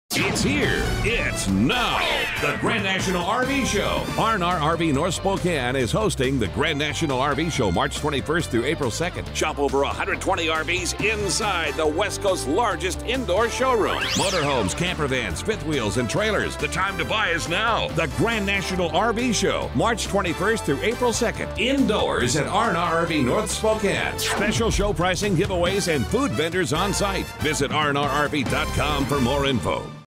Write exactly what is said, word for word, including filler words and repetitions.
It's here. It's now. The Grand National R V Show. R and R R V North Spokane is hosting the Grand National R V Show March twenty-first through April second. Shop over one hundred twenty R Vs inside the West Coast's largest indoor showroom. Motorhomes, camper vans, fifth wheels, and trailers. The time to buy is now. The Grand National R V Show March twenty-first through April second. Indoors at R and R R V North Spokane. Special show pricing, giveaways, and food vendors on site. Visit R and R R V dot com for more info.